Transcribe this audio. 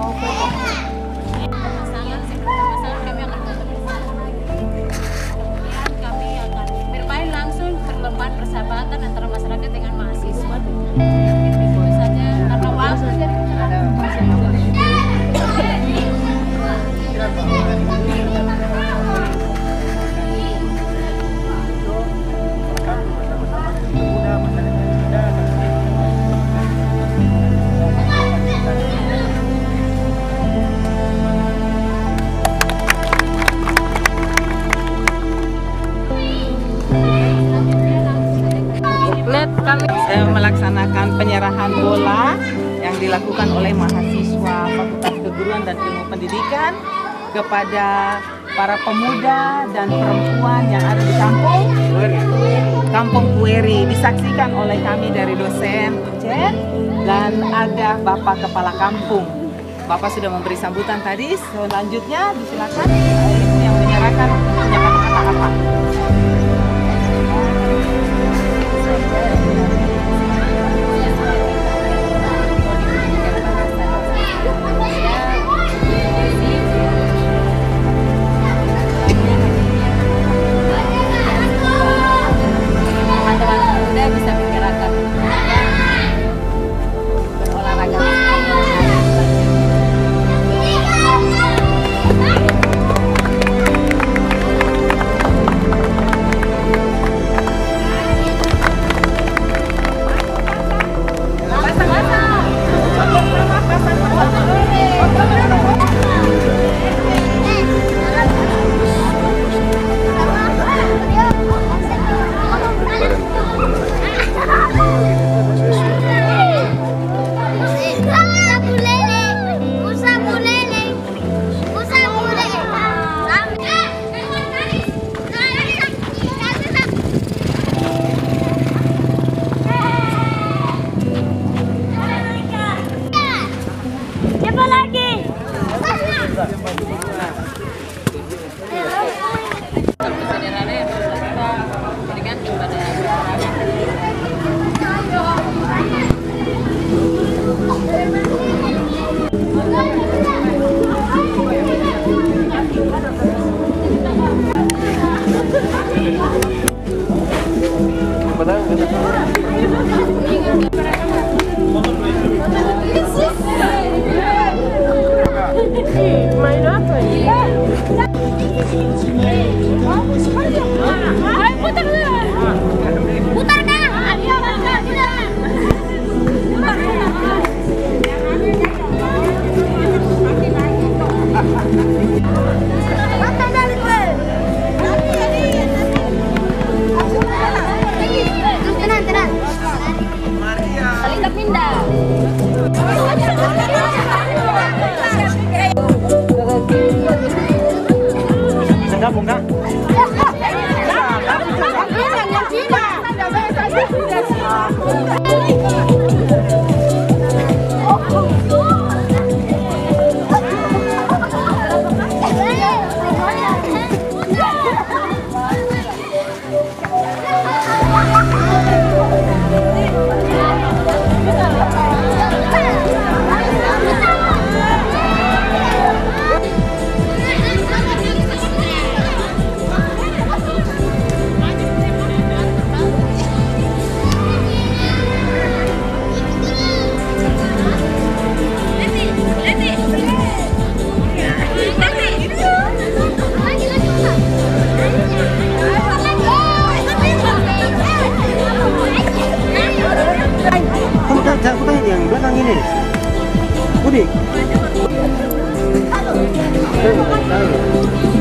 Masalah kami akan tutup bersama. Kemudian kami akan bermain langsung perlombaan persahabatan antara masyarakat dengan mahasiswa. Itu saja karena waktu jadi kami melaksanakan penyerahan bola yang dilakukan oleh mahasiswa Fakultas Keguruan dan Ilmu Pendidikan kepada para pemuda dan perempuan yang ada di Kampung Kueri. Disaksikan oleh kami dari dosen Ucen dan ada Bapak Kepala Kampung. Bapak sudah memberi sambutan tadi. Selanjutnya disilakan yang menyerahkan kata-kata. Main apa ini? Bunga. Yang belakang ini, Budi.